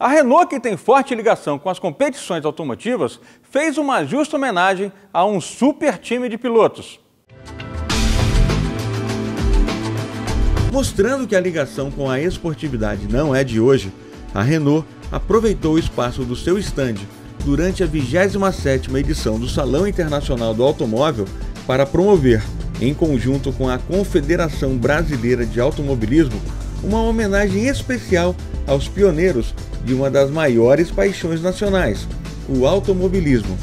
A Renault, que tem forte ligação com as competições automotivas, fez uma justa homenagem a um super time de pilotos. Mostrando que a ligação com a esportividade não é de hoje, a Renault aproveitou o espaço do seu stand durante a 27ª edição do Salão Internacional do Automóvel para promover, em conjunto com a Confederação Brasileira de Automobilismo, uma homenagem especial aos pioneiros de uma das maiores paixões nacionais, o automobilismo.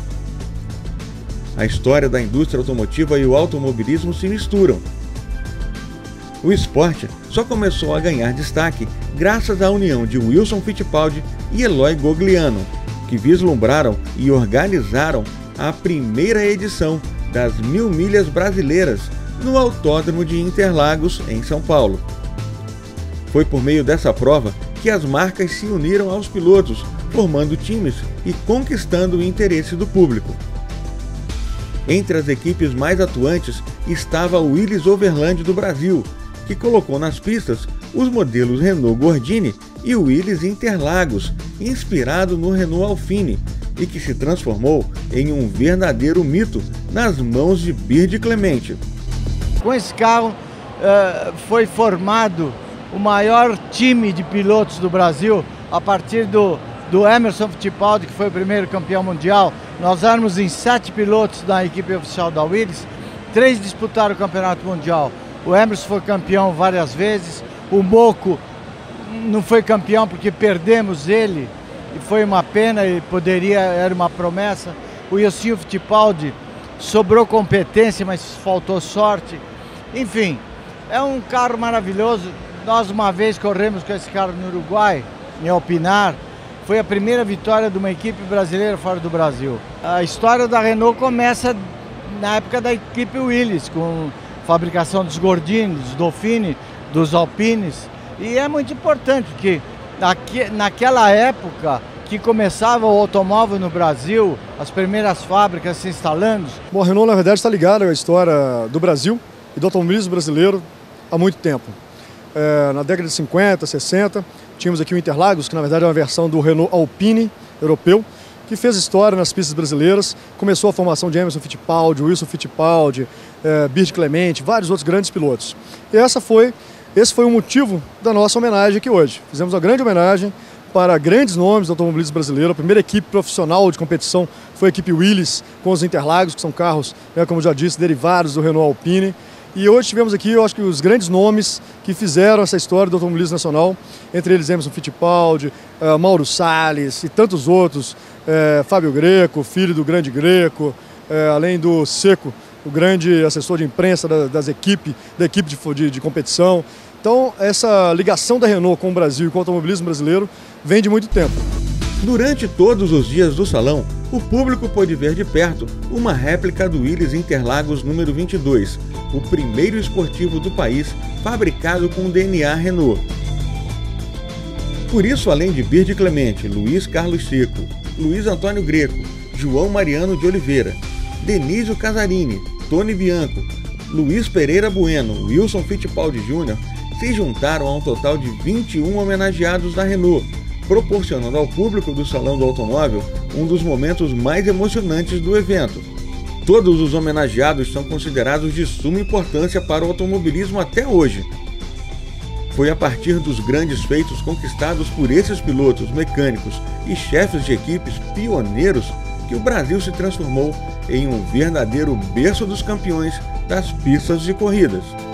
A história da indústria automotiva e o automobilismo se misturam. O esporte só começou a ganhar destaque graças à união de Wilson Fittipaldi e Eloy Gogliano, que vislumbraram e organizaram a primeira edição das 1000 milhas brasileiras no Autódromo de Interlagos, em São Paulo. Foi por meio dessa prova que as marcas se uniram aos pilotos, formando times e conquistando o interesse do público. Entre as equipes mais atuantes estava o Willys Overland do Brasil, que colocou nas pistas os modelos Renault Gordini e o Willys Interlagos, inspirado no Renault Alpine, e que se transformou em um verdadeiro mito nas mãos de Bird Clemente. Com esse carro foi formado o maior time de pilotos do Brasil, a partir do Emerson Fittipaldi, que foi o primeiro campeão mundial. Nós éramos em 7 pilotos da equipe oficial da Willys, 3 disputaram o campeonato mundial. O Emerson foi campeão várias vezes, o Moco não foi campeão porque perdemos ele, e foi uma pena, e era uma promessa. O Ilcinho Fittipaldi sobrou competência, mas faltou sorte. Enfim, é um carro maravilhoso. Nós uma vez corremos com esse carro no Uruguai, em Alpinar. Foi a primeira vitória de uma equipe brasileira fora do Brasil. A história da Renault começa na época da equipe Willys, com fabricação dos Gordini, dos Dauphine, dos Alpines. E é muito importante, porque naquela época que começava o automóvel no Brasil, as primeiras fábricas se instalando. Bom, a Renault, na verdade, está ligada à história do Brasil e do automobilismo brasileiro há muito tempo. Na década de 50, 60, tínhamos aqui o Interlagos, que na verdade é uma versão do Renault Alpine europeu, que fez história nas pistas brasileiras. Começou a formação de Emerson Fittipaldi, Wilson Fittipaldi, Bird Clemente, vários outros grandes pilotos. E esse foi o motivo da nossa homenagem aqui hoje. Fizemos uma grande homenagem para grandes nomes do automobilismo brasileiro. A primeira equipe profissional de competição foi a equipe Willys, com os Interlagos, que são carros, como já disse, derivados do Renault Alpine. E hoje tivemos aqui, eu acho que os grandes nomes que fizeram essa história do automobilismo nacional, entre eles Emerson Fittipaldi, Mauro Salles e tantos outros, Fábio Greco, filho do grande Greco, além do Seco, o grande assessor de imprensa da equipe de competição. Então, essa ligação da Renault com o Brasil e com o automobilismo brasileiro vem de muito tempo. Durante todos os dias do salão, o público pôde ver de perto uma réplica do Willys Interlagos número 22, o primeiro esportivo do país fabricado com DNA Renault. Por isso, além de Bird Clemente, Luiz Carlos Seco, Luiz Antônio Greco, João Mariano de Oliveira, Denísio Casarini, Tony Bianco, Luiz Pereira Bueno, Wilson Fittipaldi Jr. se juntaram a um total de 21 homenageados da Renault, proporcionando ao público do Salão do Automóvel um dos momentos mais emocionantes do evento. Todos os homenageados são considerados de suma importância para o automobilismo até hoje. Foi a partir dos grandes feitos conquistados por esses pilotos, mecânicos e chefes de equipes pioneiros que o Brasil se transformou em um verdadeiro berço dos campeões das pistas de corridas.